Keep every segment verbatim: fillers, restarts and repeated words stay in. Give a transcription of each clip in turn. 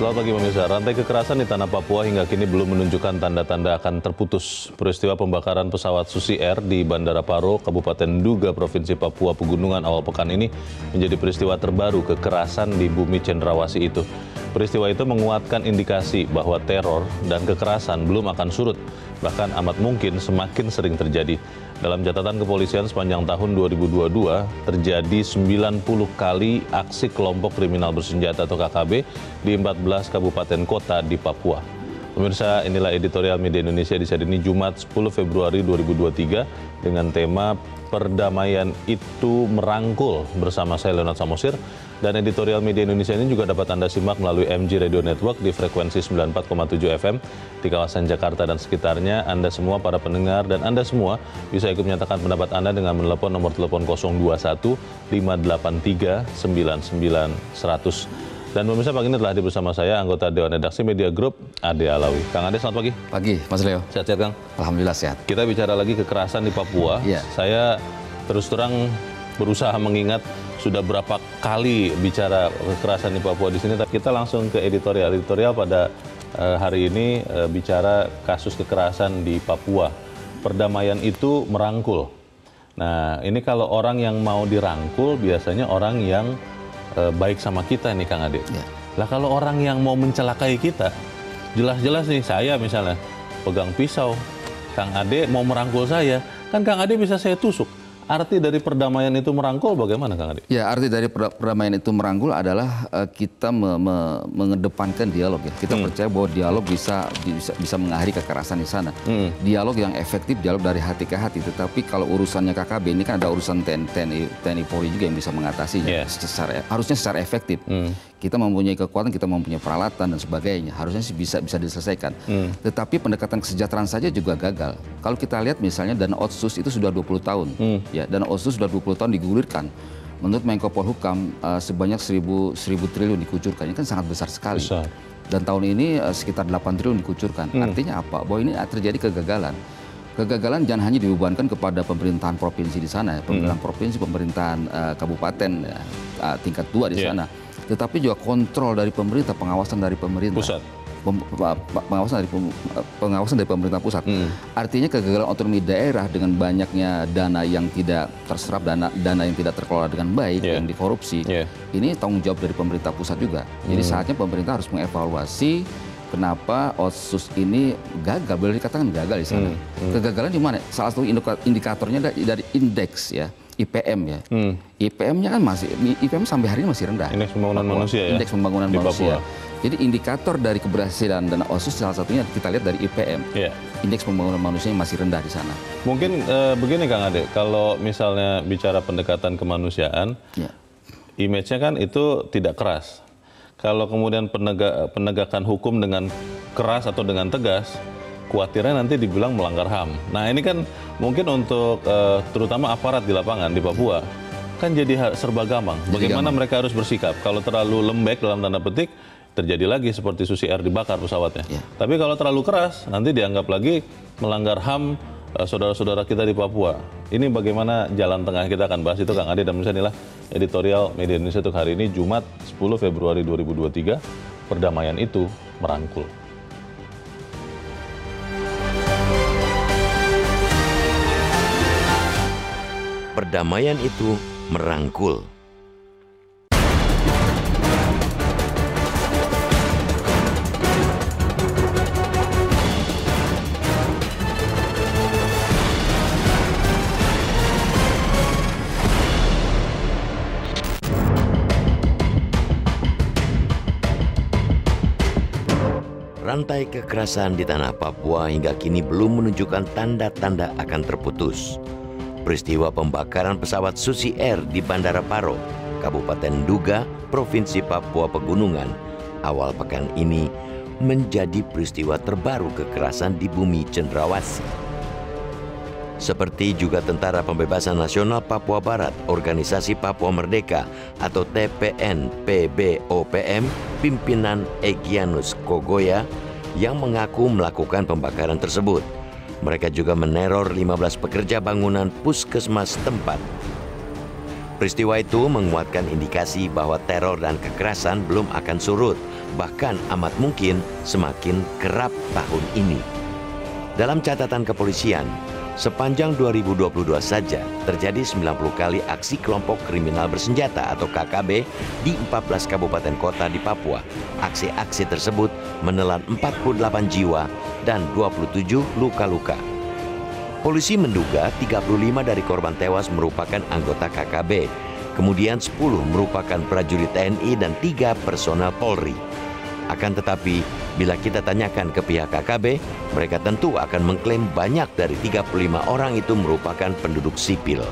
Selamat pagi pemirsa. Rantai kekerasan di tanah Papua hingga kini belum menunjukkan tanda-tanda akan terputus. Peristiwa pembakaran pesawat Susi Air di Bandara Paro, Kabupaten Nduga, Provinsi Papua Pegunungan awal pekan ini menjadi peristiwa terbaru kekerasan di bumi cendrawasih itu. Peristiwa itu menguatkan indikasi bahwa teror dan kekerasan belum akan surut, bahkan amat mungkin semakin sering terjadi. Dalam catatan kepolisian sepanjang tahun dua ribu dua puluh dua, terjadi sembilan puluh kali aksi kelompok kriminal bersenjata atau K K B di empat belas kabupaten kota di Papua. Pemirsa, inilah editorial Media Indonesia di hari ini Jumat sepuluh Februari dua ribu dua puluh tiga dengan tema Perdamaian Itu Merangkul bersama saya Leonard Samosir. Dan editorial Media Indonesia ini juga dapat Anda simak melalui M G Radio Network di frekuensi sembilan puluh empat koma tujuh F M di kawasan Jakarta dan sekitarnya. Anda semua para pendengar dan Anda semua bisa ikut menyatakan pendapat Anda dengan menelepon nomor telepon nol dua satu lima delapan tiga sembilan sembilan seratus. Dan pemirsa, pagi ini telah hadir bersama saya anggota Dewan Redaksi Media Group, Ade Alawi. Kang Ade, selamat pagi. Pagi, Mas Leo. Sehat-sehat, Kang? Alhamdulillah sehat. Kita bicara lagi kekerasan di Papua. Iya. Saya terus terang berusaha mengingat sudah berapa kali bicara kekerasan di Papua di sini. Tapi kita langsung ke editorial. Editorial pada uh, hari ini uh, bicara kasus kekerasan di Papua. Perdamaian itu merangkul. Nah, ini kalau orang yang mau dirangkul biasanya orang yang uh, baik sama kita nih, Kang Ade. Ya. Lah kalau orang yang mau mencelakai kita, jelas-jelas nih saya misalnya pegang pisau, Kang Ade mau merangkul saya, kan Kang Ade bisa saya tusuk. Arti dari perdamaian itu merangkul bagaimana, Kang Ade? Ya, arti dari perdamaian itu merangkul adalah uh, kita me me mengedepankan dialog ya. Kita hmm. percaya bahwa dialog bisa bisa bisa mengakhiri kekerasan di sana. Hmm. Dialog yang efektif, dialog dari hati ke hati. Tetapi kalau urusannya K K B ini kan ada urusan T N I, T N I Polri juga yang bisa mengatasinya. Yeah. Secara, harusnya secara efektif. Hmm. Kita mempunyai kekuatan, kita mempunyai peralatan dan sebagainya. Harusnya sih bisa bisa diselesaikan. Hmm. Tetapi pendekatan kesejahteraan saja juga gagal. Kalau kita lihat misalnya dana otsus itu sudah dua puluh tahun. Hmm. Ya, dana otsus sudah dua puluh tahun digulirkan. Menurut Menko Polhukam uh, sebanyak seribu triliun dikucurkan. Ini kan sangat besar sekali. Besar. Dan tahun ini uh, sekitar delapan triliun dikucurkan. Hmm. Artinya apa? Bahwa ini terjadi kegagalan. Kegagalan jangan hanya dibebankan kepada pemerintahan provinsi di sana, ya. Pemerintahan hmm. provinsi, pemerintahan uh, kabupaten ya, uh, tingkat dua di yeah. sana. Tetapi juga kontrol dari pemerintah, pengawasan dari pemerintah. Pusat. Pengawasan dari pengawasan dari pemerintah pusat. Hmm. Artinya kegagalan otonomi daerah dengan banyaknya dana yang tidak terserap, dana dana yang tidak terkelola dengan baik, yeah. yang dikorupsi. Yeah. Ini tanggung jawab dari pemerintah pusat juga. Jadi hmm. saatnya pemerintah harus mengevaluasi kenapa otsus ini gagal, boleh dikatakan gagal di sana. Hmm. Hmm. Kegagalan di mana? Salah satu indikatornya dari, dari indeks ya. I P M ya, hmm. I P M-nya kan masih, I P M sampai hari ini masih rendah. Indeks pembangunan Papua. manusia ya? Indeks pembangunan di manusia. Papua. Jadi indikator dari keberhasilan dana otsus salah satunya kita lihat dari I P M. Yeah. Indeks pembangunan manusia yang masih rendah di sana. Mungkin uh, begini Kang Ade, kalau misalnya bicara pendekatan kemanusiaan, yeah. image-nya kan itu tidak keras. Kalau kemudian penegak, penegakan hukum dengan keras atau dengan tegas, khawatirnya nanti dibilang melanggar H A M. Nah ini kan mungkin untuk uh, terutama aparat di lapangan di Papua kan jadi serba gampang. Bagaimana gampang. mereka harus bersikap? Kalau terlalu lembek dalam tanda petik terjadi lagi seperti Susi Air dibakar pesawatnya. Ya. Tapi kalau terlalu keras nanti dianggap lagi melanggar H A M uh, saudara-saudara kita di Papua. Ini bagaimana jalan tengah, kita akan bahas itu Kang Ade, dan misalnya inilah editorial Media Indonesia untuk hari ini Jumat sepuluh Februari dua ribu dua puluh tiga. Perdamaian itu merangkul. Perdamaian itu merangkul. Rantai kekerasan di tanah Papua hingga kini belum menunjukkan tanda-tanda akan terputus. Peristiwa pembakaran pesawat Susi Air di Bandara Paro, Kabupaten Nduga, Provinsi Papua Pegunungan, awal pekan ini menjadi peristiwa terbaru kekerasan di bumi cendrawasih. Seperti juga Tentara Pembebasan Nasional Papua Barat, Organisasi Papua Merdeka atau T P N P B O P M, pimpinan Egyanus Kogoya yang mengaku melakukan pembakaran tersebut. Mereka juga meneror lima belas pekerja bangunan puskesmas tempat. Peristiwa itu menguatkan indikasi bahwa teror dan kekerasan belum akan surut, bahkan amat mungkin semakin kerap tahun ini. Dalam catatan kepolisian, sepanjang dua ribu dua puluh dua saja terjadi sembilan puluh kali aksi kelompok kriminal bersenjata atau K K B di empat belas kabupaten kota di Papua. Aksi-aksi tersebut menelan empat puluh delapan jiwa dan dua puluh tujuh luka-luka. Polisi menduga tiga puluh lima dari korban tewas merupakan anggota K K B, kemudian sepuluh merupakan prajurit T N I dan tiga personel Polri. Akan tetapi, bila kita tanyakan ke pihak K K B, mereka tentu akan mengklaim banyak dari tiga puluh lima orang itu merupakan penduduk sipil.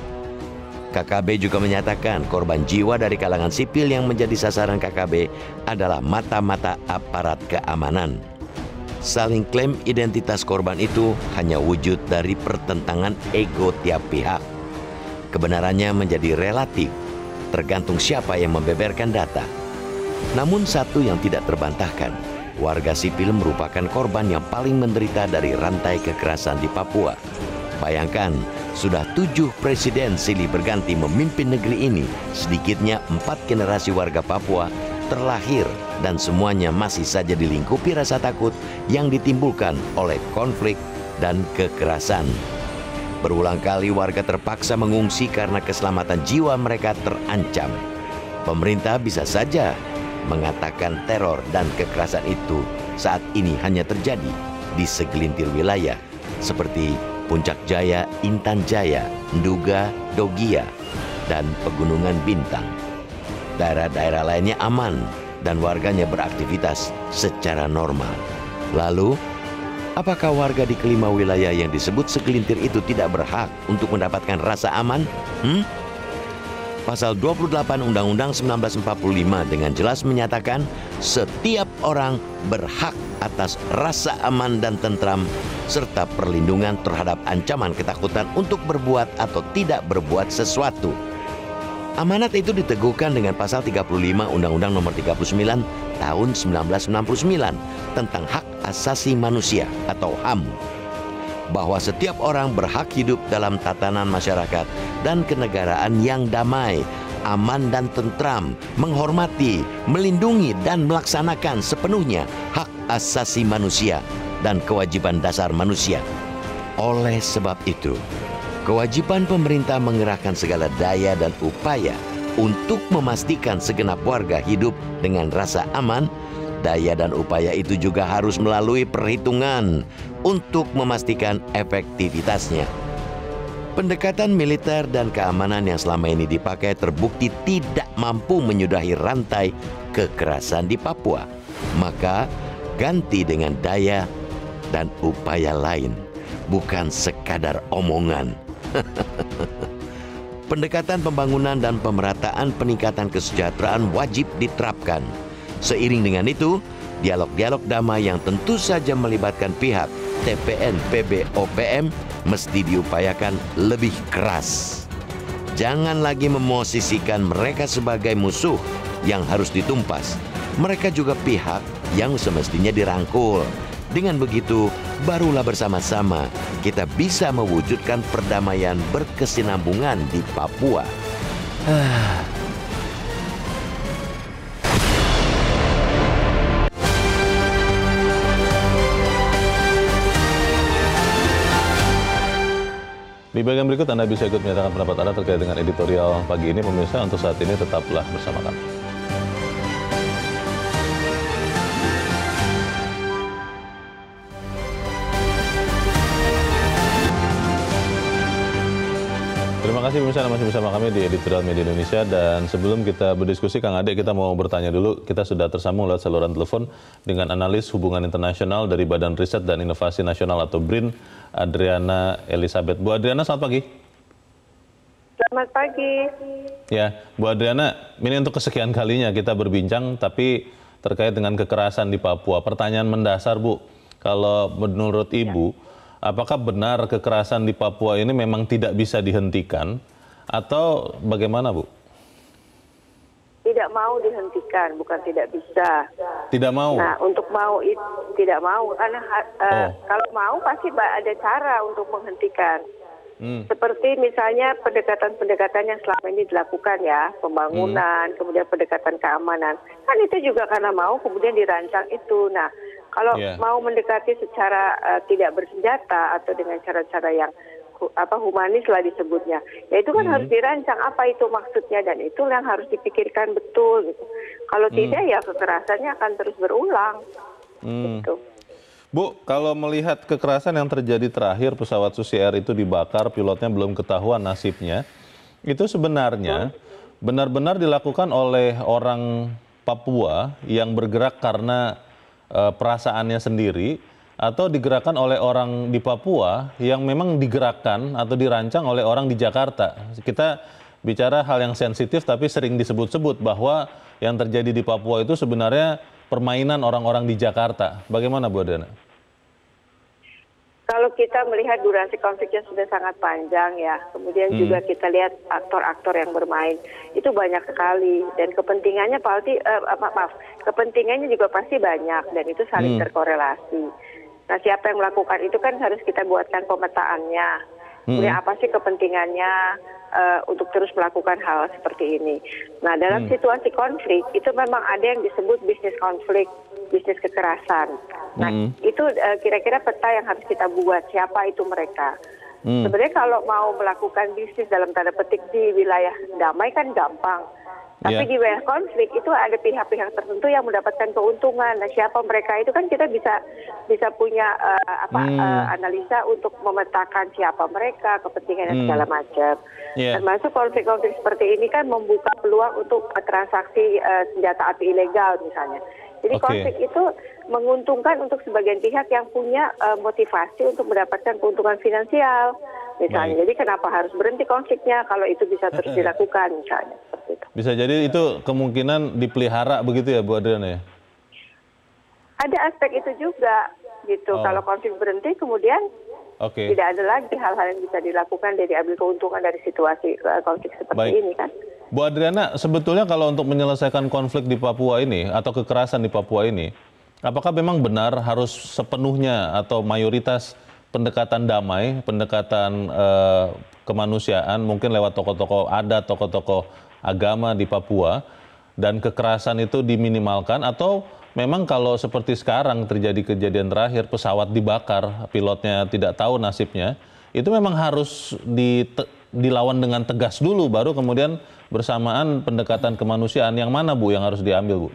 K K B juga menyatakan korban jiwa dari kalangan sipil yang menjadi sasaran K K B adalah mata-mata aparat keamanan. Saling klaim identitas korban itu hanya wujud dari pertentangan ego tiap pihak. Kebenarannya menjadi relatif, tergantung siapa yang membeberkan data. Namun satu yang tidak terbantahkan, warga sipil merupakan korban yang paling menderita dari rantai kekerasan di Papua. Bayangkan, sudah tujuh presiden silih berganti memimpin negeri ini, sedikitnya empat generasi warga Papua terlahir dan semuanya masih saja dilingkupi rasa takut yang ditimbulkan oleh konflik dan kekerasan. Berulang kali warga terpaksa mengungsi karena keselamatan jiwa mereka terancam. Pemerintah bisa saja mengatakan teror dan kekerasan itu saat ini hanya terjadi di segelintir wilayah seperti Puncak Jaya, Intan Jaya, Nduga, Dogia, dan Pegunungan Bintang. Daerah-daerah lainnya aman dan warganya beraktivitas secara normal. Lalu, apakah warga di kelima wilayah yang disebut segelintir itu tidak berhak untuk mendapatkan rasa aman? Hmm? Pasal dua puluh delapan Undang-Undang seribu sembilan ratus empat puluh lima dengan jelas menyatakan setiap orang berhak atas rasa aman dan tentram serta perlindungan terhadap ancaman ketakutan untuk berbuat atau tidak berbuat sesuatu. Amanat itu diteguhkan dengan pasal tiga puluh lima Undang-Undang Nomor tiga puluh sembilan Tahun seribu sembilan ratus enam puluh sembilan tentang Hak Asasi Manusia atau H A M, bahwa setiap orang berhak hidup dalam tatanan masyarakat dan kenegaraan yang damai, aman dan tentram, menghormati, melindungi dan melaksanakan sepenuhnya hak asasi manusia dan kewajiban dasar manusia. Oleh sebab itu, kewajiban pemerintah mengerahkan segala daya dan upaya untuk memastikan segenap warga hidup dengan rasa aman. Daya dan upaya itu juga harus melalui perhitungan untuk memastikan efektivitasnya. Pendekatan militer dan keamanan yang selama ini dipakai terbukti tidak mampu menyudahi rantai kekerasan di Papua. Maka ganti dengan daya dan upaya lain, bukan sekadar omongan. Pendekatan pembangunan dan pemerataan peningkatan kesejahteraan wajib diterapkan. Seiring dengan itu, dialog-dialog damai yang tentu saja melibatkan pihak T P N P B O P M mesti diupayakan lebih keras. Jangan lagi memosisikan mereka sebagai musuh yang harus ditumpas. Mereka juga pihak yang semestinya dirangkul. Dengan begitu, barulah bersama-sama kita bisa mewujudkan perdamaian berkesinambungan di Papua. Di bagian berikut Anda bisa ikut menyatakan pendapat Anda terkait dengan editorial pagi ini. Pemirsa, untuk saat ini tetaplah bersama kami. Terima kasih pemirsa, Anda masih bersama kami di Editorial Media Indonesia. Dan sebelum kita berdiskusi, Kang Ade, kita mau bertanya dulu. Kita sudah tersambung lewat saluran telepon dengan analis hubungan internasional dari Badan Riset dan Inovasi Nasional atau B R I N, Adriana Elizabeth. Bu Adriana, selamat pagi. Selamat pagi. Ya, Bu Adriana, ini untuk kesekian kalinya kita berbincang, tapi terkait dengan kekerasan di Papua. Pertanyaan mendasar, Bu, kalau menurut Ibu, ya, apakah benar kekerasan di Papua ini memang tidak bisa dihentikan, atau bagaimana, Bu? Tidak mau dihentikan, bukan tidak bisa. Tidak mau? Nah, untuk mau itu tidak mau, karena uh, oh. kalau mau pasti ada cara untuk menghentikan. Hmm. Seperti misalnya pendekatan-pendekatan yang selama ini dilakukan ya, pembangunan, hmm. kemudian pendekatan keamanan. Kan itu juga karena mau kemudian dirancang itu. Nah, kalau yeah. mau mendekati secara uh, tidak bersenjata atau dengan cara-cara yang apa humanis lah disebutnya, ya itu kan hmm. harus dirancang apa itu maksudnya, dan itu yang harus dipikirkan betul gitu. Kalau hmm. tidak ya kekerasannya akan terus berulang. Hmm. Gitu. Bu, kalau melihat kekerasan yang terjadi terakhir, pesawat Susi Air itu dibakar, pilotnya belum ketahuan nasibnya, itu sebenarnya benar-benar dilakukan oleh orang Papua yang bergerak karena e, perasaannya sendiri, atau digerakkan oleh orang di Papua yang memang digerakkan atau dirancang oleh orang di Jakarta. Kita bicara hal yang sensitif tapi sering disebut-sebut bahwa yang terjadi di Papua itu sebenarnya permainan orang-orang di Jakarta. Bagaimana Bu Adriana? Kalau kita melihat durasi konfliknya sudah sangat panjang ya, kemudian hmm. juga kita lihat aktor-aktor yang bermain, itu banyak sekali. Dan kepentingannya pasti, eh, maaf, kepentingannya juga pasti banyak dan itu saling hmm. terkorelasi. Nah, siapa yang melakukan itu kan harus kita buatkan pemetaannya. Kemudian hmm. apa sih kepentingannya uh, untuk terus melakukan hal seperti ini. Nah, dalam hmm. situasi konflik itu memang ada yang disebut bisnis konflik, bisnis kekerasan. Nah, hmm. itu uh, kira-kira peta yang harus kita buat, siapa itu mereka. Hmm. Sebenarnya kalau mau melakukan bisnis dalam tanda petik di wilayah damai kan gampang. Tapi yeah. di wilayah konflik itu ada pihak-pihak tertentu yang mendapatkan keuntungan. Nah, siapa mereka itu kan kita bisa bisa punya uh, apa hmm. uh, analisa untuk memetakan siapa mereka, kepentingan dan hmm. segala macam. Yeah. Termasuk konflik-konflik seperti ini kan membuka peluang untuk uh, transaksi uh, senjata api ilegal misalnya. Jadi okay. konflik itu menguntungkan untuk sebagian pihak yang punya uh, motivasi untuk mendapatkan keuntungan finansial misalnya. Baik. Jadi kenapa harus berhenti konfliknya kalau itu bisa terus dilakukan misalnya. Bisa jadi itu kemungkinan dipelihara begitu ya Bu Adriana ya? Ada aspek itu juga gitu. Oh. Kalau konflik berhenti kemudian okay. tidak ada lagi hal-hal yang bisa dilakukan dari ambil keuntungan dari situasi konflik seperti Baik. ini kan. Bu Adriana, sebetulnya kalau untuk menyelesaikan konflik di Papua ini atau kekerasan di Papua ini, apakah memang benar harus sepenuhnya atau mayoritas pendekatan damai, pendekatan eh, kemanusiaan mungkin lewat tokoh-tokoh adat, tokoh-tokoh agama di Papua, dan kekerasan itu diminimalkan, atau memang kalau seperti sekarang terjadi kejadian terakhir pesawat dibakar, pilotnya tidak tahu nasibnya, itu memang harus di, dilawan dengan tegas dulu baru kemudian bersamaan pendekatan kemanusiaan. Yang mana Bu yang harus diambil Bu?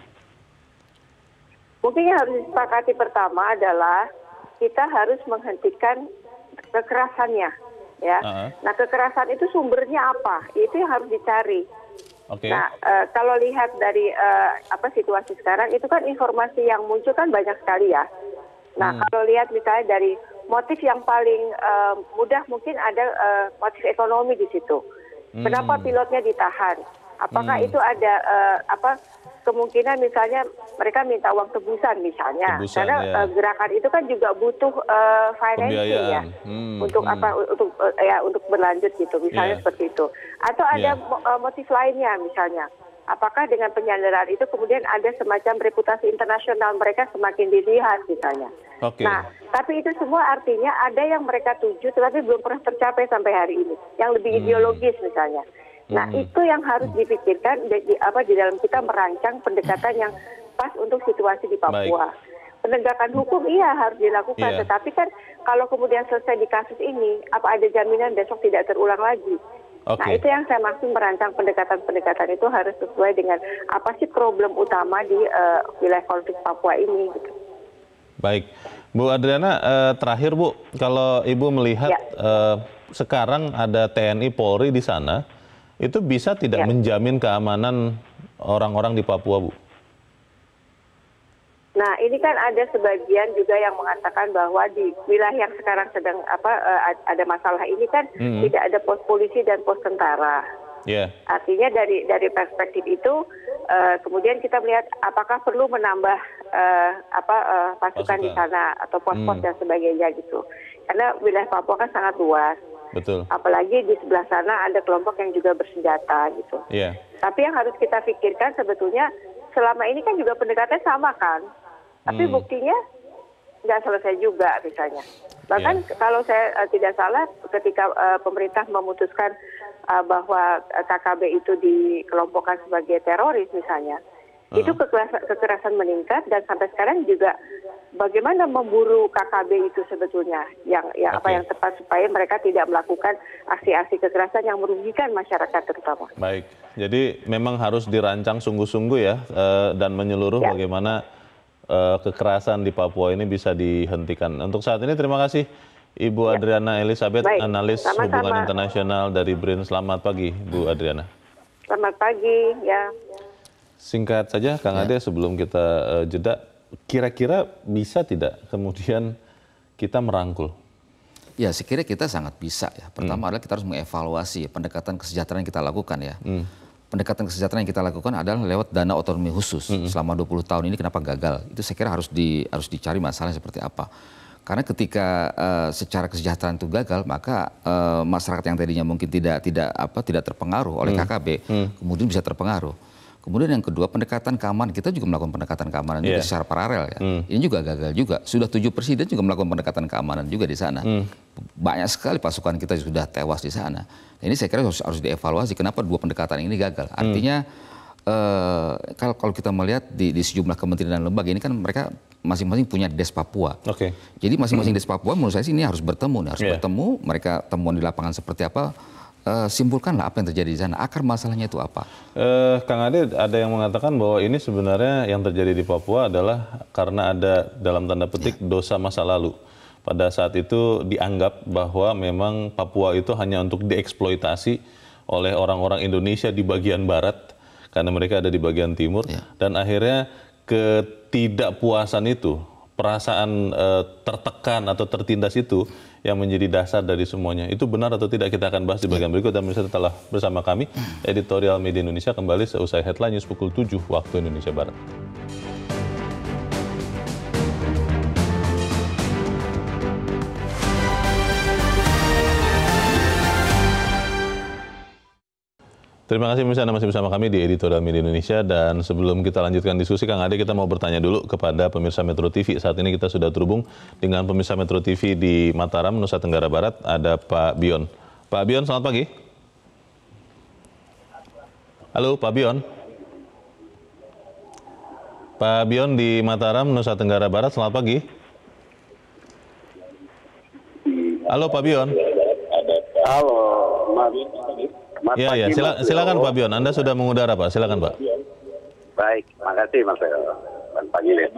Mungkin yang harus disepakati pertama adalah kita harus menghentikan kekerasannya ya. Uh-huh. Nah, kekerasan itu sumbernya apa? Itu yang harus dicari. Okay. Nah, e, kalau lihat dari e, apa situasi sekarang itu kan informasi yang muncul kan banyak sekali ya. Nah, hmm. kalau lihat misalnya dari motif yang paling e, mudah mungkin ada e, motif ekonomi di situ. Hmm. Kenapa pilotnya ditahan? Apakah hmm. itu ada e, apa kemungkinan misalnya mereka minta uang tebusan misalnya, tebusan, karena ya. uh, gerakan itu kan juga butuh uh, financing ya, hmm, untuk hmm. apa untuk uh, ya untuk berlanjut gitu, misalnya yeah. seperti itu. Atau ada yeah. uh, motif lainnya misalnya, apakah dengan penyanderaan itu kemudian ada semacam reputasi internasional mereka semakin dilihat misalnya. Okay. Nah, tapi itu semua artinya ada yang mereka tuju, tetapi belum pernah tercapai sampai hari ini, yang lebih hmm. ideologis misalnya. Nah, hmm. itu yang harus dipikirkan di, di, apa, di dalam kita merancang pendekatan yang pas untuk situasi di Papua. Baik. Penegakan hukum iya harus dilakukan, yeah. tetapi kan kalau kemudian selesai di kasus ini, apa ada jaminan besok tidak terulang lagi? Okay. Nah, itu yang saya maksud merancang pendekatan-pendekatan itu harus sesuai dengan apa sih problem utama di uh, wilayah konflik Papua ini. Gitu. Baik, Bu Adriana, uh, terakhir Bu, kalau Ibu melihat ya. uh, sekarang ada T N I Polri di sana, itu bisa tidak ya. menjamin keamanan orang-orang di Papua, Bu? Nah, ini kan ada sebagian juga yang mengatakan bahwa di wilayah yang sekarang sedang apa ada masalah ini kan mm-hmm. tidak ada pos polisi dan pos tentara. Yeah. Artinya dari dari perspektif itu uh, kemudian kita melihat apakah perlu menambah uh, apa uh, pasukan, pasukan di sana atau pos-pos mm. dan sebagainya gitu. Karena wilayah Papua kan sangat luas. Betul. Apalagi di sebelah sana ada kelompok yang juga bersenjata gitu. Yeah. Tapi yang harus kita pikirkan sebetulnya selama ini kan juga pendekatannya sama kan. Tapi hmm. buktinya nggak selesai juga misalnya. Bahkan yeah. kalau saya uh, tidak salah, ketika uh, pemerintah memutuskan uh, bahwa K K B itu dikelompokkan sebagai teroris misalnya, uh-huh. itu kekerasan, kekerasan meningkat dan sampai sekarang juga bagaimana memburu K K B itu sebetulnya yang, yang okay. apa yang tepat supaya mereka tidak melakukan aksi-aksi kekerasan yang merugikan masyarakat terutama. Baik, jadi memang harus dirancang sungguh-sungguh ya uh, dan menyeluruh ya. bagaimana Uh, kekerasan di Papua ini bisa dihentikan. Untuk saat ini terima kasih Ibu ya. Adriana Elizabeth, Baik. analis Sama-sama. hubungan internasional dari B R I N. Selamat pagi, Bu Adriana. Selamat pagi, ya. Singkat saja, Kang ya. Ade, sebelum kita uh, jeda, kira-kira bisa tidak kemudian kita merangkul? Ya, saya kira kita sangat bisa ya. Pertama hmm. adalah kita harus mengevaluasi pendekatan kesejahteraan yang kita lakukan ya. Hmm. Pendekatan kesejahteraan yang kita lakukan adalah lewat dana otonomi khusus. Mm-hmm. Selama dua puluh tahun ini kenapa gagal? Itu saya kira harus di harus dicari masalahnya seperti apa. Karena ketika uh, secara kesejahteraan itu gagal, maka uh, masyarakat yang tadinya mungkin tidak tidak apa tidak terpengaruh oleh mm. K K B, mm. kemudian bisa terpengaruh. Kemudian yang kedua, pendekatan keamanan, kita juga melakukan pendekatan keamanan yeah. juga secara paralel ya. Mm. Ini juga gagal juga. Sudah tujuh presiden juga melakukan pendekatan keamanan juga di sana. Mm. Banyak sekali pasukan kita sudah tewas di sana. Ini saya kira harus, harus dievaluasi kenapa dua pendekatan ini gagal. Artinya mm. uh, kalau kalau kita melihat di, di sejumlah kementerian dan lembaga ini kan mereka masing-masing punya des Papua. Okay. Jadi masing-masing mm. des Papua menurut saya sih ini harus bertemu, harus yeah. bertemu. Mereka temuan di lapangan seperti apa? Uh, simpulkanlah apa yang terjadi di sana, akar masalahnya itu apa? Uh, Kang Ade, ada yang mengatakan bahwa ini sebenarnya yang terjadi di Papua adalah karena ada dalam tanda petik ya. dosa masa lalu. Pada saat itu dianggap bahwa memang Papua itu hanya untuk dieksploitasi oleh orang-orang Indonesia di bagian barat, karena mereka ada di bagian timur, ya. dan akhirnya ketidakpuasan itu, perasaan uh, tertekan atau tertindas itu, yang menjadi dasar dari semuanya. Itu benar atau tidak, kita akan bahas di bagian berikut. Dan pemirsa telah bersama kami, Editorial Media Indonesia kembali seusai Headline News pukul tujuh waktu Indonesia Barat. Terima kasih pemirsa, Anda masih bersama kami di Editorial Media Indonesia. Dan sebelum kita lanjutkan diskusi, Kang Ade, kita mau bertanya dulu kepada pemirsa Metro T V. Saat ini kita sudah terhubung dengan pemirsa Metro T V di Mataram, Nusa Tenggara Barat. Ada Pak Bion. Pak Bion, selamat pagi. Halo, Pak Bion. Pak Bion di Mataram, Nusa Tenggara Barat, selamat pagi. Halo, Pak Bion. Halo, Mas. Mas ya, ya. Sila, silakan Pak Bion, Anda sudah mengudara Pak, silakan Pak. Baik, makasih Mas Leo. Selamat pagi Leo.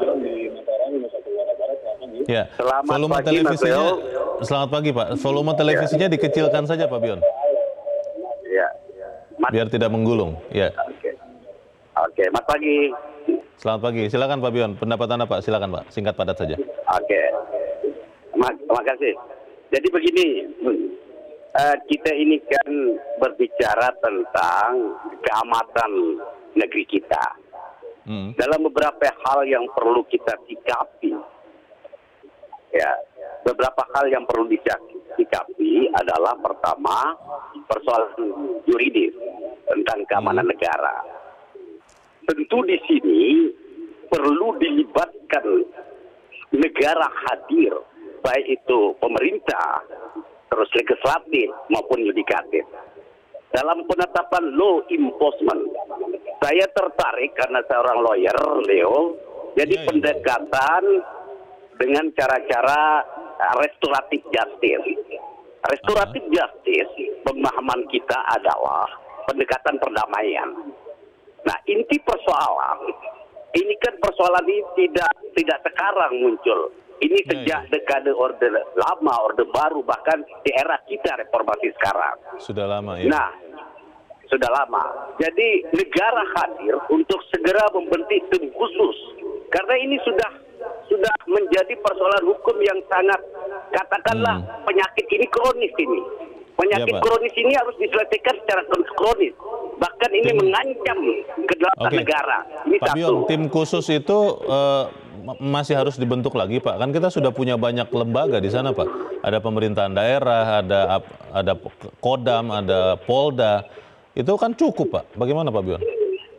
Ya, selamat volume pagi televisinya, Mas Leo. Selamat pagi Pak, volume televisinya ya. dikecilkan saja Pak Bion. Ya. Mas... Biar tidak menggulung. Ya. Oke, Oke, Mas pagi. Selamat pagi, silakan Pak Bion, pendapat Anda Pak, silakan Pak, singkat padat saja. Oke, Mak makasih. Jadi begini, Uh, kita ini kan berbicara tentang keamanan negeri kita. Hmm. Dalam beberapa hal yang perlu kita sikapi, ya, beberapa hal yang perlu disikapi adalah pertama persoalan yuridis tentang keamanan hmm. negara. Tentu di sini perlu dilibatkan negara hadir, baik itu pemerintah, terus legislatif maupun yudikatif. Dalam penetapan law enforcement, saya tertarik karena saya orang lawyer, Leo. Jadi ya, ya. pendekatan dengan cara-cara restoratif justice. Restoratif uh-huh. justice, pemahaman kita adalah pendekatan perdamaian. Nah, inti persoalan, ini kan persoalan ini tidak tidak sekarang muncul. Ini sejak dekade Orde Lama, Orde Baru, bahkan di era kita reformasi sekarang. Sudah lama ya? Nah, sudah lama. Jadi negara hadir untuk segera membentuk tim khusus. Karena ini sudah sudah menjadi persoalan hukum yang sangat, katakanlah hmm. penyakit ini kronis ini. Penyakit ya, kronis ini harus diselesaikan secara kronis. Bahkan ini tim. mengancam kedaulatan okay. negara. Ini Pak satu. Bion, tim khusus itu uh, masih harus dibentuk lagi, Pak. Kan kita sudah punya banyak lembaga di sana, Pak. Ada pemerintahan daerah, ada ada Kodam, ada Polda. Itu kan cukup, Pak. Bagaimana, Pak Bion?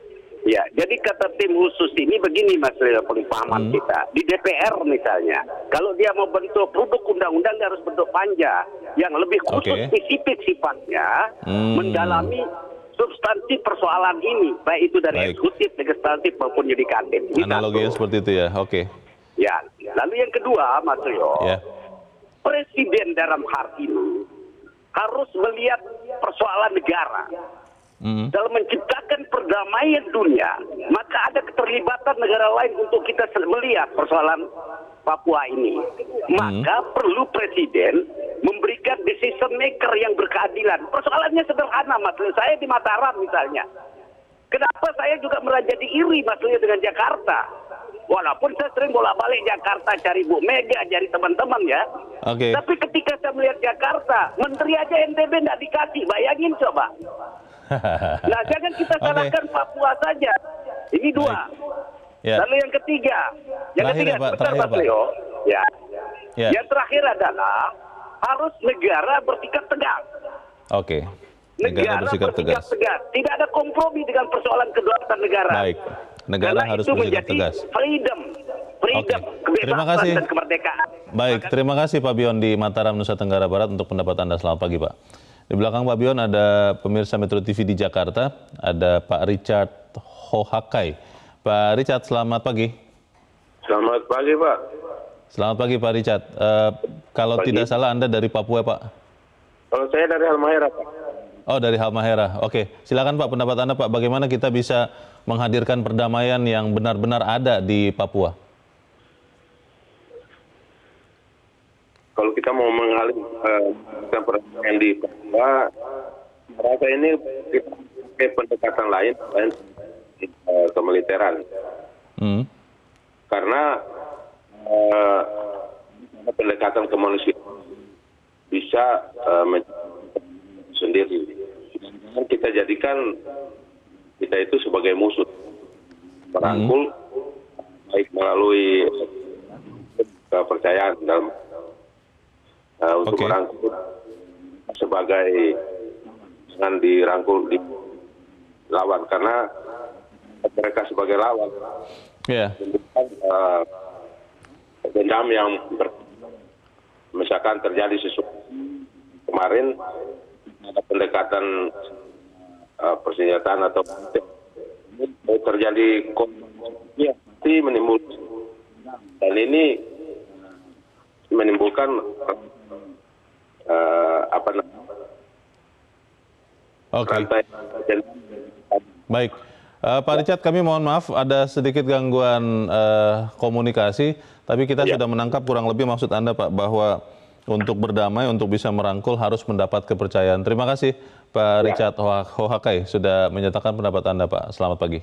Ya, jadi kata tim khusus ini begini Mas Leo, pengpahaman hmm. kita. Di D P R misalnya, kalau dia mau bentuk produk undang-undang dia harus bentuk panja yang lebih khusus okay. spesifik sifatnya, hmm. mendalami substansi persoalan ini, baik itu dari eksekutif, legislatif maupun yudikatif. Analoginya seperti itu ya, oke. Okay. Ya, lalu yang kedua Mas Leo, yeah. Presiden dalam hal ini harus melihat persoalan negara. Mm. Dalam menciptakan perdamaian dunia, maka ada keterlibatan negara lain untuk kita melihat persoalan Papua ini. Maka mm. perlu Presiden memberikan decision maker yang berkeadilan. Persoalannya sederhana, Mas Leo. Saya di Mataram misalnya. Kenapa saya juga merasa iri, Mas Leo, dengan Jakarta? Walaupun saya sering bolak-balik Jakarta cari Bu Mega, cari teman-teman ya. Okay. Tapi ketika saya melihat Jakarta, menteri aja N T B nggak dikasih. Bayangin coba. Nah, jangan kita salahkan okay. Papua saja. Ini dua. Ya. Lalu yang ketiga, yang terakhir, ketiga ya, Pak, sebentar Mas Leo, ya. ya. Yang terakhir adalah harus negara bersikap tegas. Oke. Okay. Negara, negara bersikap, bersikap tegas. tegas. Tidak ada kompromi dengan persoalan kedaulatan negara. Baik. Negara Karena harus itu bersikap tegas. Freedom, freedom, okay. kebebasan terima kasih. dan kemerdekaan. Baik, terima kasih Pak Bion di Mataram, Nusa Tenggara Barat untuk pendapat Anda. Selamat pagi, Pak. Di belakang Pak Bion ada pemirsa Metro T V di Jakarta, ada Pak Richard Hohakai. Pak Richard, selamat pagi. Selamat pagi, Pak. Selamat pagi, Pak Richard. Uh, kalau pagi. tidak salah Anda dari Papua, Pak? Kalau saya dari Halmahera, Pak. Oh, dari Halmahera. Oke, silakan Pak, pendapat Anda, Pak. Bagaimana kita bisa menghadirkan perdamaian yang benar-benar ada di Papua? Kalau kita mau mengalihkan uh, perdamaian di Papua, merasa ini kita pakai pendekatan lain, lain uh, kemiliteran. Hmm. Karena uh, pendekatan kemanusiaan bisa uh, sendiri. Kita jadikan kita itu sebagai musuh, merangkul, hmm. baik melalui kepercayaan dalam uh, untuk okay. merangkul sebagai dengan dirangkul di lawan, karena mereka sebagai lawan, yeah. uh, dendam yang ber, misalkan terjadi sesuatu kemarin ada pendekatan uh, persenjataan atau terjadi konflik menimbulkan, dan ini menimbulkan uh, apa namanya? Oke. Okay. Baik, uh, Pak Richard, kami mohon maaf ada sedikit gangguan uh, komunikasi, tapi kita ya. sudah menangkap kurang lebih maksud Anda, Pak, bahwa untuk berdamai, untuk bisa merangkul harus mendapat kepercayaan. Terima kasih Pak Richard Hohakai sudah menyatakan pendapat Anda, Pak. Selamat pagi.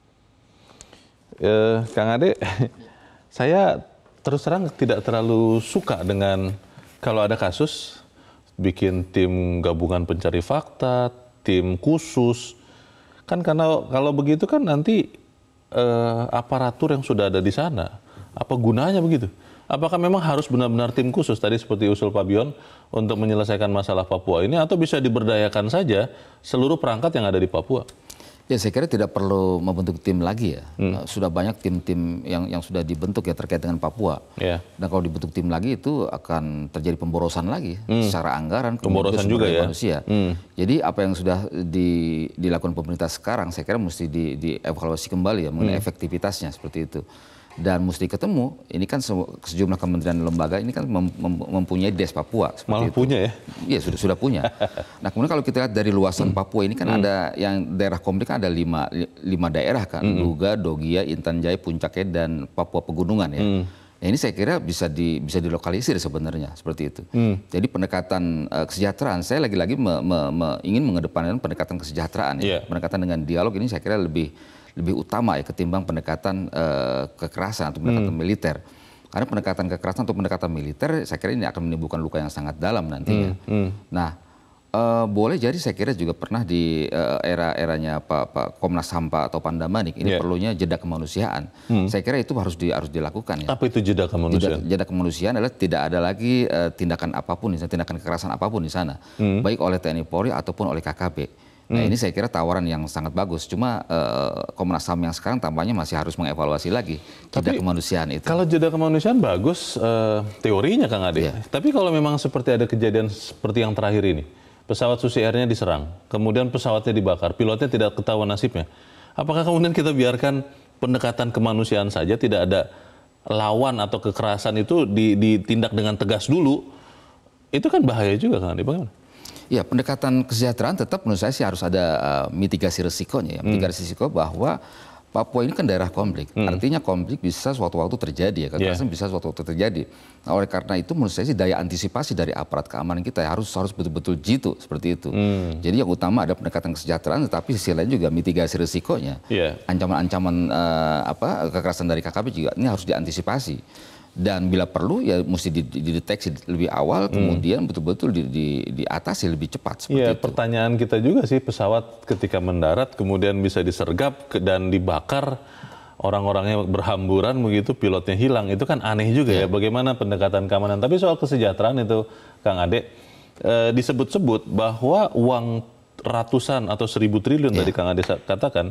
Eh, Kang Ade, saya terus terang tidak terlalu suka dengan kalau ada kasus bikin tim gabungan pencari fakta, tim khusus. Kan karena kalau begitu kan nanti eh, aparatur yang sudah ada di sana, apa gunanya begitu? Apakah memang harus benar-benar tim khusus tadi seperti usul Pak Bion untuk menyelesaikan masalah Papua ini, atau bisa diberdayakan saja seluruh perangkat yang ada di Papua? Ya, saya kira tidak perlu membentuk tim lagi ya. Hmm. Sudah banyak tim-tim yang yang sudah dibentuk ya terkait dengan Papua. Yeah. Dan kalau dibentuk tim lagi itu akan terjadi pemborosan lagi hmm. secara anggaran, pemborosan juga ya manusia. Hmm. Jadi apa yang sudah di, dilakukan pemerintah sekarang, saya kira mesti di, dievaluasi kembali ya mengenai hmm. efektivitasnya seperti itu. Dan mesti ketemu, ini kan sejumlah kementerian dan lembaga ini kan mem mem mempunyai Des Papua. Malah itu. punya ya? Iya, sudah sudah punya. Nah, kemudian kalau kita lihat dari luasan hmm. Papua ini kan hmm. ada yang daerah konflik kan ada lima, lima daerah kan, hmm. Duga, Dogia, Intan Jaya, Puncaknya, dan Papua Pegunungan ya. Hmm. Nah, ini saya kira bisa di bisa dilokalisir sebenarnya seperti itu. Hmm. Jadi pendekatan uh, kesejahteraan, saya lagi-lagi me, me, me, ingin mengedepankan pendekatan kesejahteraan ya. Yeah. Pendekatan dengan dialog ini saya kira lebih lebih utama ya ketimbang pendekatan uh, kekerasan atau pendekatan hmm. militer. Karena pendekatan kekerasan atau pendekatan militer saya kira ini akan menimbulkan luka yang sangat dalam nantinya. Hmm. Hmm. Nah, uh, boleh jadi saya kira juga pernah di uh, era-eranya Pak, Pak Komnas H A M atau Pandamanik ini yeah. perlunya jeda kemanusiaan. Hmm. Saya kira itu harus di, harus dilakukan ya. Apa itu jeda kemanusiaan? Jeda, jeda kemanusiaan adalah tidak ada lagi uh, tindakan apapun, tindakan kekerasan apapun di sana, hmm. baik oleh T N I Polri ataupun oleh K K B. Nah hmm. ini saya kira tawaran yang sangat bagus. Cuma uh, Komnas H A M yang sekarang tampaknya masih harus mengevaluasi lagi jeda kemanusiaan itu. Kalau jeda kemanusiaan bagus uh, teorinya Kang Ade. Yeah. Tapi kalau memang seperti ada kejadian seperti yang terakhir ini, pesawat Susi Air-nya diserang, kemudian pesawatnya dibakar, pilotnya tidak ketahuan nasibnya. Apakah kemudian kita biarkan pendekatan kemanusiaan saja, tidak ada lawan atau kekerasan itu ditindak dengan tegas dulu? Itu kan bahaya juga Kang Ade, bagaimana? Ya, pendekatan kesejahteraan tetap menurut saya sih harus ada uh, mitigasi risikonya ya. Mitigasi hmm. risiko bahwa Papua ini kan daerah konflik. Hmm. Artinya konflik bisa suatu waktu terjadi ya, kekerasan yeah. bisa suatu waktu terjadi. Nah, oleh karena itu menurut saya sih daya antisipasi dari aparat keamanan kita ya, harus harus betul-betul jitu seperti itu. Hmm. Jadi yang utama ada pendekatan kesejahteraan, tetapi sisi lain juga mitigasi risikonya. Yeah. Ancaman-ancaman uh, apa kekerasan dari K K B juga ini harus diantisipasi. Dan bila perlu ya mesti dideteksi lebih awal, hmm. kemudian betul-betul di, di, diatasi lebih cepat seperti ya, itu. Pertanyaan kita juga sih, pesawat ketika mendarat kemudian bisa disergap dan dibakar, orang-orangnya berhamburan begitu, pilotnya hilang, itu kan aneh juga ya, ya bagaimana pendekatan keamanan. Tapi soal kesejahteraan itu Kang Ade, eh, disebut-sebut bahwa uang ratusan atau seribu triliun ya. Tadi Kang Ade katakan,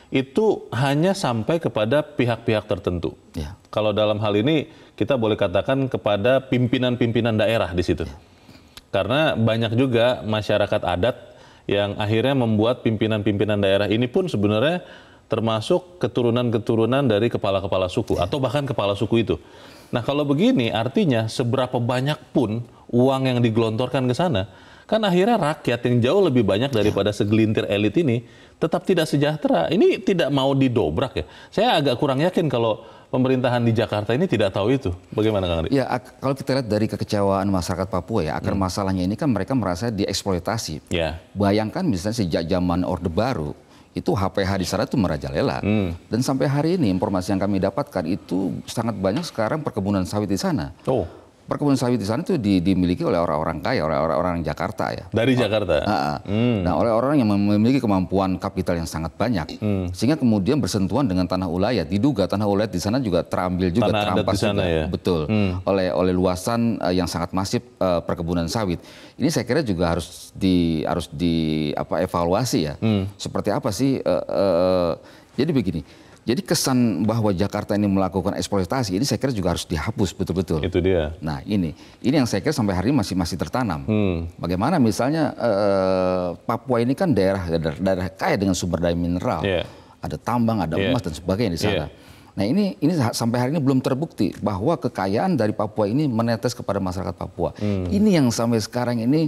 itu hanya sampai kepada pihak-pihak tertentu. Ya. Kalau dalam hal ini kita boleh katakan kepada pimpinan-pimpinan daerah di situ. Ya. Karena banyak juga masyarakat adat yang akhirnya membuat pimpinan-pimpinan daerah ini pun sebenarnya termasuk keturunan-keturunan dari kepala-kepala suku ya. Atau bahkan kepala suku itu. Nah kalau begini artinya seberapa banyak pun uang yang digelontorkan ke sana, kan akhirnya rakyat yang jauh lebih banyak daripada segelintir elit ini tetap tidak sejahtera. Ini tidak mau didobrak ya. Saya agak kurang yakin kalau pemerintahan di Jakarta ini tidak tahu itu. Bagaimana Kang Ade? Ya, kalau kita lihat dari kekecewaan masyarakat Papua ya, akar hmm. masalahnya ini kan mereka merasa dieksploitasi. Yeah. Bayangkan misalnya sejak zaman Orde Baru, itu H P H di sana itu merajalela. Hmm. Dan sampai hari ini informasi yang kami dapatkan itu sangat banyak sekarang perkebunan sawit di sana. Oh. Perkebunan sawit di sana itu di, dimiliki oleh orang-orang kaya, oleh orang-orang Jakarta ya. Dari Jakarta? Oh, uh, hmm. Nah, oleh orang yang memiliki kemampuan kapital yang sangat banyak. Hmm. Sehingga kemudian bersentuhan dengan tanah ulayat. Diduga tanah ulayat di sana juga terambil juga, tanah terampas juga. Ya? Betul. Hmm. Oleh oleh luasan uh, yang sangat masif uh, perkebunan sawit. Ini saya kira juga harus di harus di apa evaluasi ya. Hmm. Seperti apa sih? Uh, uh, jadi begini. Jadi kesan bahwa Jakarta ini melakukan eksploitasi ini saya kira juga harus dihapus betul-betul. Itu dia. Nah ini, ini yang saya kira sampai hari ini masih masih tertanam. Hmm. Bagaimana misalnya eh, Papua ini kan daerah, daerah daerah kaya dengan sumber daya mineral, yeah. ada tambang, ada yeah. emas dan sebagainya di sana. Yeah. Nah ini ini sampai hari ini belum terbukti bahwa kekayaan dari Papua ini menetes kepada masyarakat Papua. Hmm. Ini yang sampai sekarang ini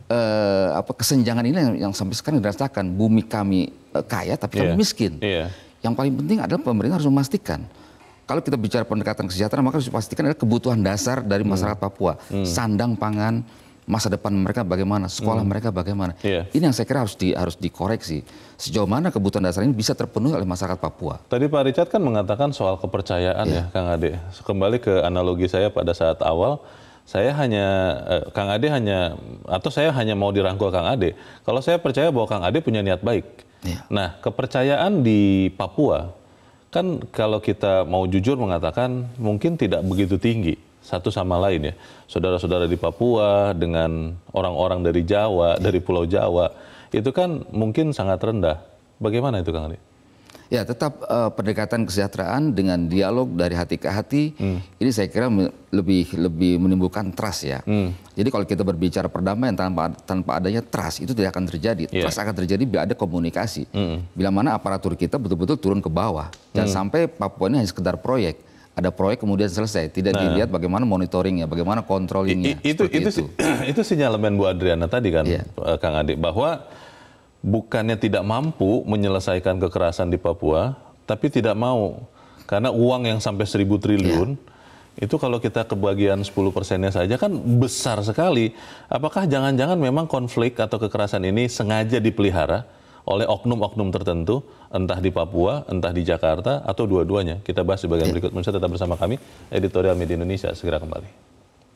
eh, apa kesenjangan ini yang, yang sampai sekarang dirasakan. Bumi kami eh, kaya tapi yeah. kami miskin. Yeah. Yang paling penting adalah pemerintah harus memastikan. Kalau kita bicara pendekatan kesejahteraan, maka harus dipastikan adalah kebutuhan dasar dari masyarakat Papua. Hmm. Sandang, pangan, masa depan mereka bagaimana, sekolah hmm. mereka bagaimana. Yeah. Ini yang saya kira harus di, harus dikoreksi. Sejauh mana kebutuhan dasar ini bisa terpenuhi oleh masyarakat Papua. Tadi Pak Richard kan mengatakan soal kepercayaan yeah. ya, Kang Ade. Kembali ke analogi saya pada saat awal, saya hanya, eh, Kang Ade hanya, atau saya hanya mau dirangkul Kang Ade. Kalau saya percaya bahwa Kang Ade punya niat baik. Ya. Nah, kepercayaan di Papua, kan kalau kita mau jujur mengatakan mungkin tidak begitu tinggi satu sama lain ya. Saudara-saudara di Papua dengan orang-orang dari Jawa, ya. dari Pulau Jawa, itu kan mungkin sangat rendah. Bagaimana itu Kang Ade? Ya, tetap uh, pendekatan kesejahteraan dengan dialog dari hati ke hati, hmm. ini saya kira lebih lebih menimbulkan trust ya. Hmm. Jadi kalau kita berbicara perdamaian tanpa tanpa adanya trust itu tidak akan terjadi. Yeah. Trust akan terjadi bila ada komunikasi. Hmm. Bila mana aparatur kita betul-betul turun ke bawah. Jangan hmm. sampai Papua ini hanya sekedar proyek. Ada proyek kemudian selesai, tidak nah. dilihat bagaimana monitoringnya, bagaimana controllingnya. I, itu itu itu, itu sinyalemen Bu Adriana tadi kan, yeah. Kang Ade, bahwa bukannya tidak mampu menyelesaikan kekerasan di Papua, tapi tidak mau. Karena uang yang sampai seribu triliun, yeah. itu kalau kita kebagian sepuluh persennya saja kan besar sekali. Apakah jangan-jangan memang konflik atau kekerasan ini sengaja dipelihara oleh oknum-oknum tertentu, entah di Papua, entah di Jakarta, atau dua-duanya? Kita bahas di bagian yeah. berikut. Pemirsa tetap bersama kami, Editorial Media Indonesia, segera kembali.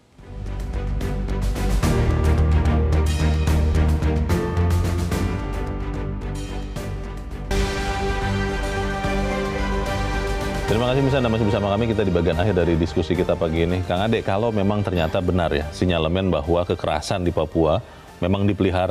Terima kasih misalnya masih bersama kami, kita di bagian akhir dari diskusi kita pagi ini. Kang Ade, kalau memang ternyata benar ya sinyalemen bahwa kekerasan di Papua memang dipelihara,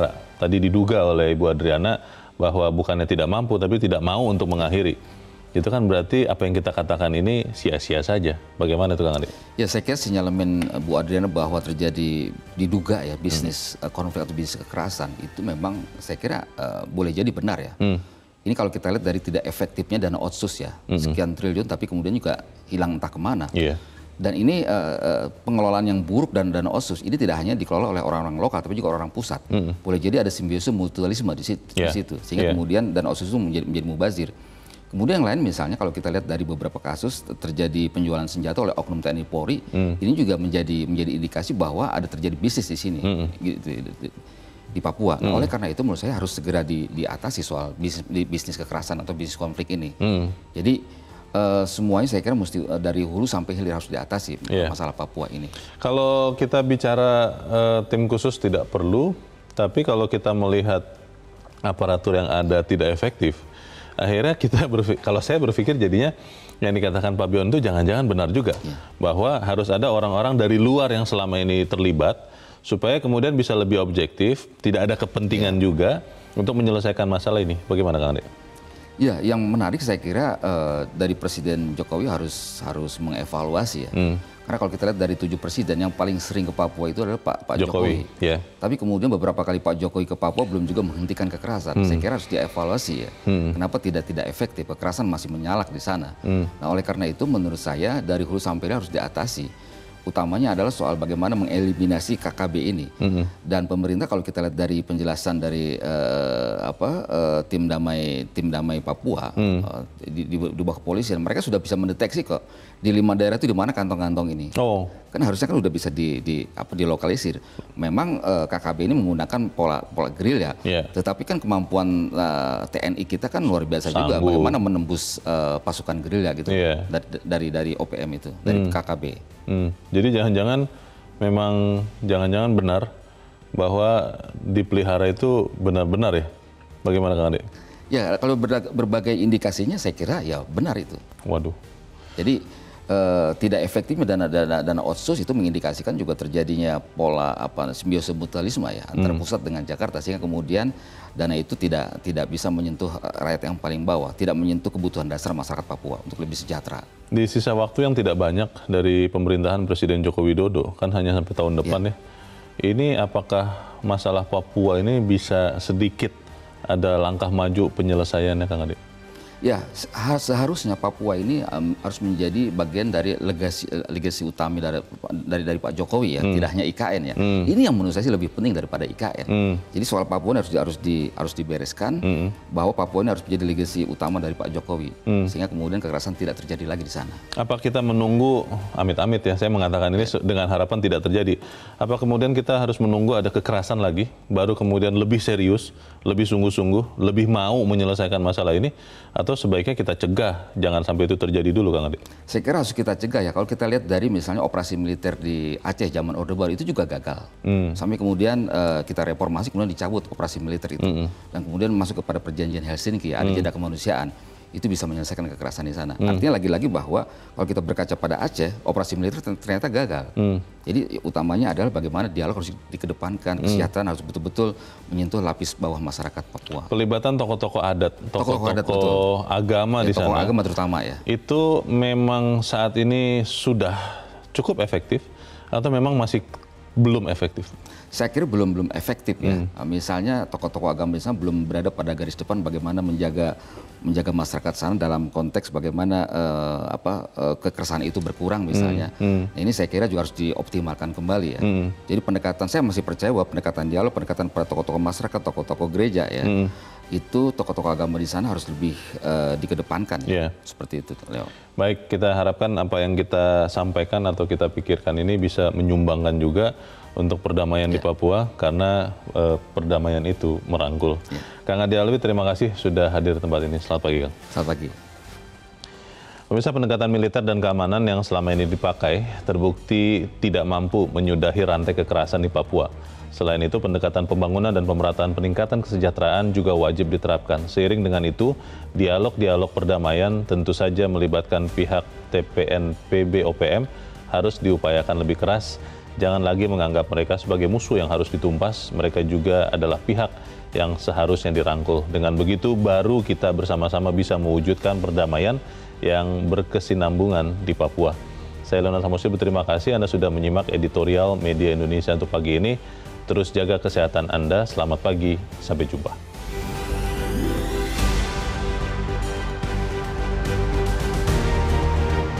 tadi diduga oleh Ibu Adriana bahwa bukannya tidak mampu, tapi tidak mau untuk mengakhiri. Itu kan berarti apa yang kita katakan ini sia-sia saja. Bagaimana itu Kang Ade? Ya saya kira sinyalemen Bu Adriana bahwa terjadi diduga ya bisnis hmm. konflik atau bisnis kekerasan itu memang saya kira uh, boleh jadi benar ya. Hmm. Ini kalau kita lihat dari tidak efektifnya dana otsus ya, hmm. sekian triliun tapi kemudian juga hilang entah kemana. Yeah. Dan ini uh, uh, pengelolaan yang buruk dan dana otsus ini tidak hanya dikelola oleh orang-orang lokal tapi juga orang pusat. Hmm. Boleh jadi ada simbiosis mutualisme di situ, yeah. di situ. Sehingga yeah. kemudian dana otsus itu menjadi, menjadi mubazir. Kemudian yang lain misalnya kalau kita lihat dari beberapa kasus terjadi penjualan senjata oleh oknum T N I Polri, hmm. ini juga menjadi menjadi indikasi bahwa ada terjadi bisnis di sini hmm. gitu, di, di Papua. Hmm. Nah, oleh karena itu menurut saya harus segera di, diatasi soal bisnis, bisnis kekerasan atau bisnis konflik ini. Hmm. Jadi uh, semuanya saya kira mesti uh, dari hulu sampai hilir harus diatasi yeah. masalah Papua ini. Kalau kita bicara uh, tim khusus tidak perlu, tapi kalau kita melihat aparatur yang ada tidak efektif, akhirnya kita berpikir, kalau saya berpikir jadinya yang dikatakan Pak Bion itu jangan-jangan benar juga. Ya. Bahwa harus ada orang-orang dari luar yang selama ini terlibat supaya kemudian bisa lebih objektif, tidak ada kepentingan ya. juga untuk menyelesaikan masalah ini. Bagaimana Kang Ade? Ya, yang menarik saya kira uh, dari Presiden Jokowi harus harus mengevaluasi ya. Hmm. Karena kalau kita lihat dari tujuh presiden yang paling sering ke Papua itu adalah Pak, Pak Jokowi. Jokowi. Yeah. Tapi kemudian beberapa kali Pak Jokowi ke Papua belum juga menghentikan kekerasan. Hmm. Saya kira harus dievaluasi ya. Hmm. Kenapa tidak tidak efektif? Kekerasan masih menyalak di sana. Hmm. Nah oleh karena itu menurut saya dari hulu sampai hilir harus diatasi. Utamanya adalah soal bagaimana mengeliminasi K K B ini. Mm-hmm. Dan pemerintah kalau kita lihat dari penjelasan dari uh, apa uh, tim damai tim damai Papua mm. uh, di, di, di bawah kepolisian, mereka sudah bisa mendeteksi kok di lima daerah itu di mana kantong-kantong ini. Oh. Kan harusnya kan sudah bisa di, di apa dilokalisir. Memang uh, K K B ini menggunakan pola pola gerilya, yeah. tetapi kan kemampuan uh, T N I kita kan luar biasa Sanggup. juga. Bagaimana menembus uh, pasukan gerilya gitu yeah. dari, dari dari O P M itu, dari mm. K K B. Hmm. Jadi jangan-jangan memang jangan-jangan benar bahwa dipelihara itu benar-benar ya? Bagaimana Kang Ade? Ya kalau berbagai indikasinya saya kira ya benar itu. Waduh. Jadi eh, tidak efektifnya dana dana dana otsus itu mengindikasikan juga terjadinya pola apa simbiosis mutualisme ya antara hmm. pusat dengan Jakarta sehingga kemudian dana itu tidak tidak bisa menyentuh rakyat yang paling bawah, tidak menyentuh kebutuhan dasar masyarakat Papua untuk lebih sejahtera. Di sisa waktu yang tidak banyak dari pemerintahan Presiden Joko Widodo, kan hanya sampai tahun depan ya. ya. Ini apakah masalah Papua ini bisa sedikit ada langkah maju penyelesaiannya Kang Ade? Ya, seharusnya Papua ini um, harus menjadi bagian dari legasi legasi utama dari dari, dari Pak Jokowi ya, hmm. tidak hanya I K N ya. Hmm. Ini yang menurut saya sih lebih penting daripada I K N. Hmm. Jadi soal Papua harus harus di harus dibereskan hmm. bahwa Papua ini harus menjadi legasi utama dari Pak Jokowi hmm. sehingga kemudian kekerasan tidak terjadi lagi di sana. Apa kita menunggu amit-amit ya, saya mengatakan ini ya. dengan harapan tidak terjadi. Apa kemudian kita harus menunggu ada kekerasan lagi baru kemudian lebih serius, lebih sungguh-sungguh, lebih mau menyelesaikan masalah ini, atau sebaiknya kita cegah, jangan sampai itu terjadi dulu Kang Ade? Saya kira harus kita cegah ya. Kalau kita lihat dari misalnya operasi militer di Aceh zaman Orde Baru itu juga gagal. Hmm. Sampai kemudian uh, kita reformasi, kemudian dicabut operasi militer itu. Hmm. Dan kemudian masuk kepada perjanjian Helsinki, ada hmm. jeda kemanusiaan. Itu bisa menyelesaikan kekerasan di sana. Hmm. Artinya lagi-lagi bahwa kalau kita berkaca pada Aceh, operasi militer ternyata gagal. Hmm. Jadi utamanya adalah bagaimana dialog harus dikedepankan, hmm. kesejahteraan harus betul-betul menyentuh lapis bawah masyarakat Papua. Pelibatan tokoh-tokoh adat, tokoh-tokoh agama ya, di tokoh sana. agama terutama ya. Itu memang saat ini sudah cukup efektif atau memang masih belum efektif? Saya kira belum belum efektif ya. Hmm. Misalnya tokoh-tokoh agama di sana belum berada pada garis depan bagaimana menjaga menjaga masyarakat sana dalam konteks bagaimana uh, apa uh, kekerasan itu berkurang misalnya. Hmm. Hmm. Nah, ini saya kira juga harus dioptimalkan kembali ya. Hmm. Jadi pendekatan saya masih percaya bahwa pendekatan dialog, pendekatan pada tokoh-tokoh masyarakat, tokoh-tokoh gereja ya. Hmm. Itu tokoh-tokoh agama di sana harus lebih uh, dikedepankan ya. Yeah. Seperti itu, Leo. Baik, kita harapkan apa yang kita sampaikan atau kita pikirkan ini bisa menyumbangkan juga untuk perdamaian ya. di Papua, karena uh, perdamaian itu merangkul. Ya. Kang Ade Alwi, terima kasih sudah hadir di tempat ini. Selamat pagi, Kang. Selamat pagi. Pemirsa, pendekatan militer dan keamanan yang selama ini dipakai terbukti tidak mampu menyudahi rantai kekerasan di Papua. Selain itu, pendekatan pembangunan dan pemerataan peningkatan kesejahteraan juga wajib diterapkan. Seiring dengan itu, dialog-dialog perdamaian tentu saja melibatkan pihak T P N P B O P M harus diupayakan lebih keras Jangan lagi menganggap mereka sebagai musuh yang harus ditumpas. Mereka juga adalah pihak yang seharusnya dirangkul. Dengan begitu baru kita bersama-sama bisa mewujudkan perdamaian yang berkesinambungan di Papua. Saya Leonard Samusi berterima kasih Anda sudah menyimak editorial Media Indonesia untuk pagi ini. Terus jaga kesehatan Anda. Selamat pagi, sampai jumpa.